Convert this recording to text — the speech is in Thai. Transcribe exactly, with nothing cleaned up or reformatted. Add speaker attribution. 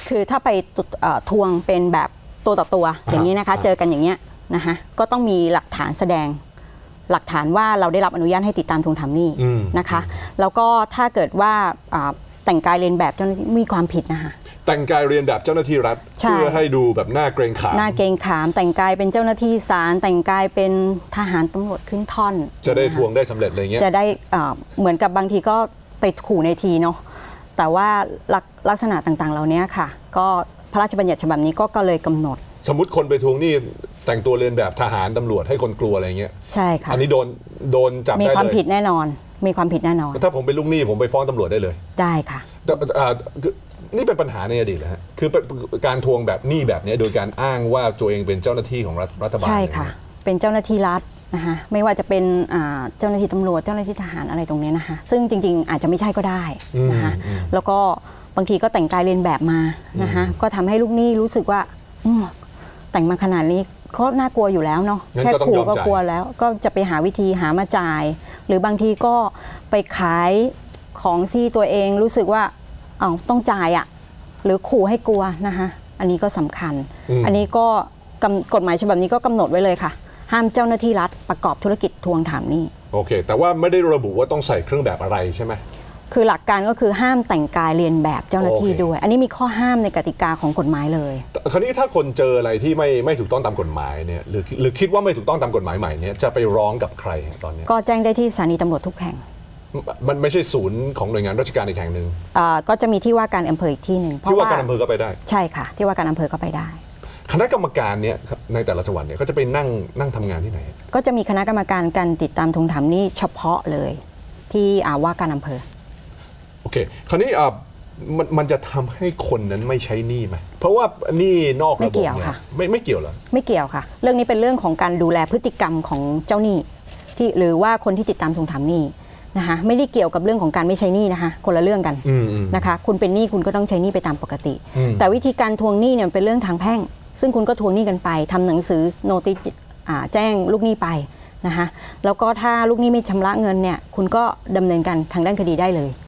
Speaker 1: คือถ้าไปทวงเป็นแบบตัวต่อตัวอย่างนี้นะคะเจอกันอย่างเงี้ยนะคะก็ต้องมีหลักฐานแสดงหลักฐานว่าเราได้รับอนุญาตให้ติดตามทวงถามหนี้นะคะแล้วก็ถ้าเกิดว่าแต่งกายเรียนแบบเจ้าหน้าที่มีความผิดนะคะ
Speaker 2: แต่งกายเรียนแบบเจ้าหน้าที่รัฐเพื่อให้ดูแบบหน้าเกรงขาม
Speaker 1: หน้าเกรงขามแต่งกายเป็นเจ้าหน้าที่ศาลแต่งกายเป็นทหารตำรวจขึ้นท่อน
Speaker 2: จะได้ทวงได้สำเร็จอะไรเงี้ย
Speaker 1: จะได้เหมือนกับบางทีก็ไปขู่ในทีเนาะแต่ว่าลักษณะต่างๆเหล่านี้ค่ะก็พระราชบัญญัติฉบับนี้ก็เลยกำหนด
Speaker 2: สมมติคนไปทวงหนี้แต่งตัวเรียนแบบทหารตำรวจให้คนกลัวอะไรเงี้ย
Speaker 1: ใช่ค่ะ
Speaker 2: อันนี้โดนโดนจับได้เลย
Speaker 1: มีความผิดแน่นอนมีความผิดแน่นอน
Speaker 2: ถ้าผมเป็นลูกหนี้ผมไปฟ้องตำรวจได้เลย
Speaker 1: ได้ค่ะ
Speaker 2: นี่เป็นปัญหาในอดีตนะฮะคือการทวงแบบหนี้แบบนี้โดยการอ้างว่าตัวเองเป็นเจ้าหน้าที่ของรัฐบาล
Speaker 1: ใช่ค่ะเป็นเจ้าหน้าที่รัฐนะคะไม่ว่าจะเป็นเจ้าหน้าที่ตำรวจเจ้าหน้าที่ทหารอะไรตรงนี้นะคะซึ่งจริงๆอาจจะไม่ใช่ก็ได้นะคะแล้วก็บางทีก็แต่งกายเรียนแบบมานะคะก็ทำให้ลูกหนี้รู้สึกว่าแต่งมาขนาดนี้ก็น่ากลัวอยู่แล้วเนาะแค่ขู่ก็กลัวแล้วก็จะไปหาวิธีหามาจ่ายหรือบางทีก็ไปขายของที่ตัวเองรู้สึกว่าอ๋อต้องจ่ายอ่ะหรือขู่ให้กลัวนะคะอันนี้ก็สำคัญอันนี้ก็กฎหมายฉบับนี้ก็กำหนดไว้เลยค่ะห้ามเจ้าหน้าที่รัฐประกอบธุรกิจทวงถามหนี้
Speaker 2: โอเคแต่ว่าไม่ได้ระบุว่าต้องใส่เครื่องแบบอะไรใช่ไหม
Speaker 1: คือหลักการก็คือห้ามแต่งกายเรียนแบบเจ้าหน้าที่ด้วยอันนี้มีข้อห้ามในกติกาของกฎหมายเลย
Speaker 2: คราวนี้ถ้าคนเจออะไรที่ไม่ไม่ถูกต้องตามกฎหมายเนี่ยหรือหรือคิดว่าไม่ถูกต้องตามกฎหมายใหม่เนี่ยจะไปร้องกับใครตอนนี้
Speaker 1: ก็แจ้งได้ที่สถานีตำรวจทุกแห่ง
Speaker 2: มันไม่ใช่ศูนย์ของหน่วยงานราชการอีกแห่งหนึ่ง
Speaker 1: ก็จะมีที่ว่าการอำเภออีกที่หนึ่ง
Speaker 2: ที่ว่าการอำเภอก็ไปได้
Speaker 1: ใช่ค่ะที่ว่าการอำเภอก็ไปได้
Speaker 2: คณะกรรมการเนี่ยในแต่ละจังหวัดเนี่ยก็จะไปนั่งนั่งทำงานที่ไหน
Speaker 1: ก็จะมีคณะกรรมการการติดตามทวงถามหนี้เฉพาะเลยที่ว่าการอำเภอ
Speaker 2: โอเคคราวนี้มันมันจะทำให้คนนั้นไม่ใช้หนี้ไหมเพราะว่าหนี้นอกระบบเนี่ยไม่ไม่เกี่ยวหรอ
Speaker 1: ไม่เกี่ยวค่ะเรื่องนี้เป็นเรื่องของการดูแลพฤติกรรมของเจ้าหนี้ที่หรือว่าคนที่ติดตามทวงถามหนี้นะคะไม่ได้เกี่ยวกับเรื่องของการไม่ใช้หนี้นะคะคนละเรื่องกันนะคะคุณเป็นหนี้คุณก็ต้องใช้หนี้ไปตามปกติแต่วิธีการทวงหนี้เนี่ยเป็นเรื่องทางแพ่งซึ่งคุณก็ทวงหนี้กันไปทำหนังสือโนติสแจ้งลูกหนี้ไปนะคะแล้วก็ถ้าลูกหนี้ไม่ชำระเงินเนี่ยคุณก็ดำเนินการทางด้านคดีได้เลย